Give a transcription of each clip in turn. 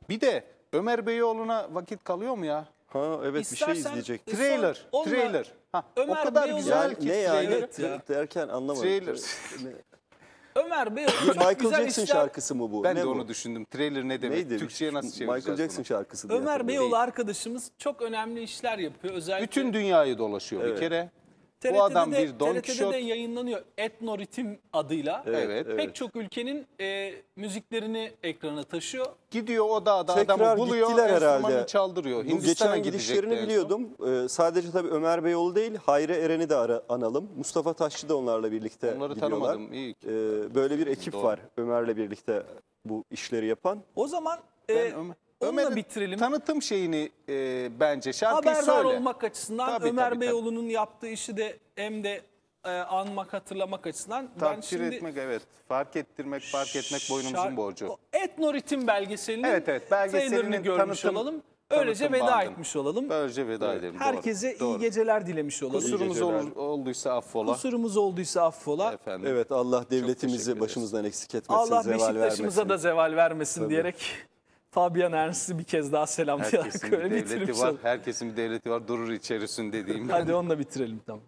Bir de Ömer Beyoğlu'na vakit kalıyor mu ya? Ha evet, bir şey İstersen izleyecektik. Trailer. onunla Trailer. Ha, o Ömer kadar Beyoğlu- güzel Yani ki ne yani trailer. Evet ya. derken anlamadım. Trailer. Ömer Beyoğlu Bir çok Michael güzel Jackson işler. şarkısı mı bu? Ben ne de bu? onu düşündüm. Trailer ne demek? Neydi? Türkçe'ye nasıl çevireceğiz Michael Jackson bunu? şarkısı diye Ömer hatırlıyorum. Beyoğlu arkadaşımız çok önemli işler yapıyor. Özellikle Bütün dünyayı dolaşıyor bir Evet. kere. TRT'de Bu adam de, bir Don TRT'de Kişot. de yayınlanıyor Etnoritim adıyla. Evet. Pek çok ülkenin müziklerini ekrana taşıyor. Gidiyor o dağda Tekrar adamı buluyor, gittiler enstrümanını herhalde. çaldırıyor. Bu Hindistan'a geçen gidişlerini gidecekti en son. biliyordum. Sadece tabii Ömer Beyoğlu değil, Hayri Eren'i de analım. Mustafa Taşçı da onlarla birlikte Onları gidiyorlar. tanımadım, iyi ki. Böyle bir ekip Doğru. var Ömer'le birlikte bu işleri yapan. O zaman Ben onunla Ömer'in bitirelim. tanıtım şeyini bence şarkıyı Haberdar söyle. olmak açısından Tabii, Ömer tabii. Beyoğlu'nun yaptığı işi de hem de anmak, hatırlamak açısından ben Takdir şimdi etmek, evet. Fark etmek boynumuzun borcu. o Etnoritim belgeselinin Evet, belgeselinin trailerını görmüş tanıtım- olalım. Öylece tanıtım veda bandını. etmiş olalım. Böylece veda edelim. Herkese iyi Doğru. geceler dilemiş olalım. Kusurumuz geceler. olduysa affola. Kusurumuz olduysa affola. Efendim. Evet, Allah teşekkür devletimizi ederiz. başımızdan eksik etmesin, Allah zeval Beşiktaş'ımıza vermesin. da zeval vermesin diyerek Fabian Ernst'i bir kez daha selamlayarak Herkesin bir öyle devleti bitirmiş var. olalım. Herkesin bir devleti var. Durur içerisinde dediğim. Hadi onunla bitirelim, tamam.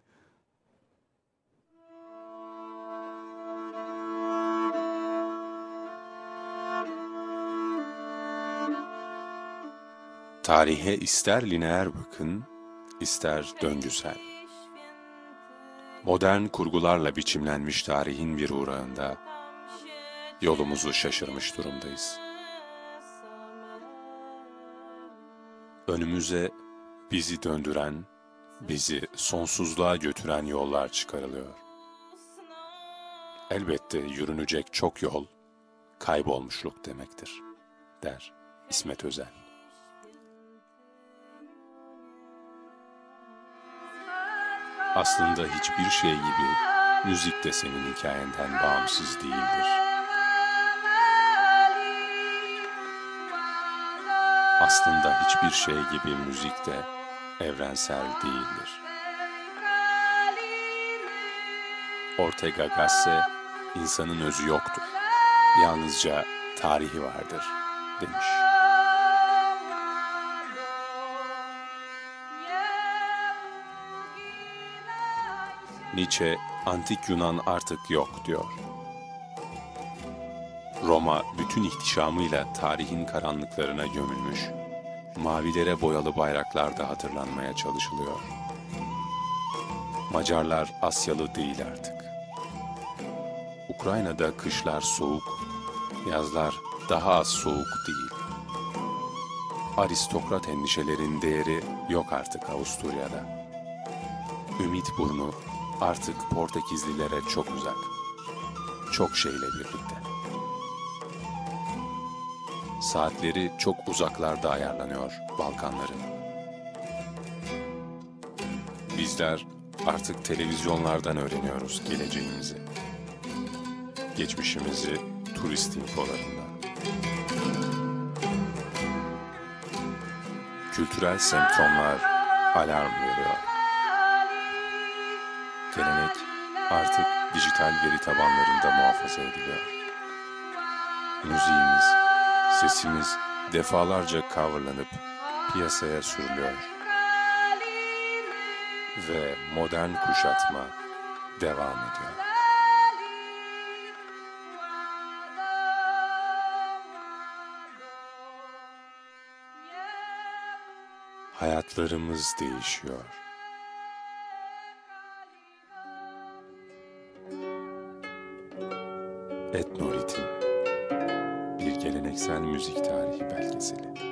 Tarihe ister lineer bakın, ister döngüsel. Modern kurgularla biçimlenmiş tarihin bir uğrağında yolumuzu şaşırmış durumdayız. Önümüze bizi döndüren, bizi sonsuzluğa götüren yollar çıkarılıyor. Elbette yürünecek çok yol, kaybolmuşluk demektir, der İsmet Özel. Aslında hiçbir şey gibi müzik de senin hikayenden bağımsız değildir. Aslında hiçbir şey gibi müzik de evrensel değildir. Ortega Gasset, insanın özü yoktur, yalnızca tarihi vardır, demiş. Nietzsche, antik Yunan artık yok diyor. Roma bütün ihtişamıyla tarihin karanlıklarına gömülmüş, mavilere boyalı bayraklarda hatırlanmaya çalışılıyor. Macarlar Asyalı değil artık. Ukrayna'da kışlar soğuk, yazlar daha az soğuk değil. Aristokrat endişelerin değeri yok artık Avusturya'da. Ümit burnu artık Portekizlilere çok uzak. Çok şeyle birlikte. Saatleri çok uzaklarda ayarlanıyor Balkanların. Bizler artık televizyonlardan öğreniyoruz geleceğimizi. Geçmişimizi turist infolarından. Kültürel semptomlar alarm veriyor. Gelenek artık dijital veri tabanlarında muhafaza ediliyor. Müziğimiz, sesimiz defalarca coverlanıp piyasaya sürülüyor. Ve modern kuşatma devam ediyor. Hayatlarımız değişiyor. Etnoritim, bir geleneksel müzik tarihi belgeseli.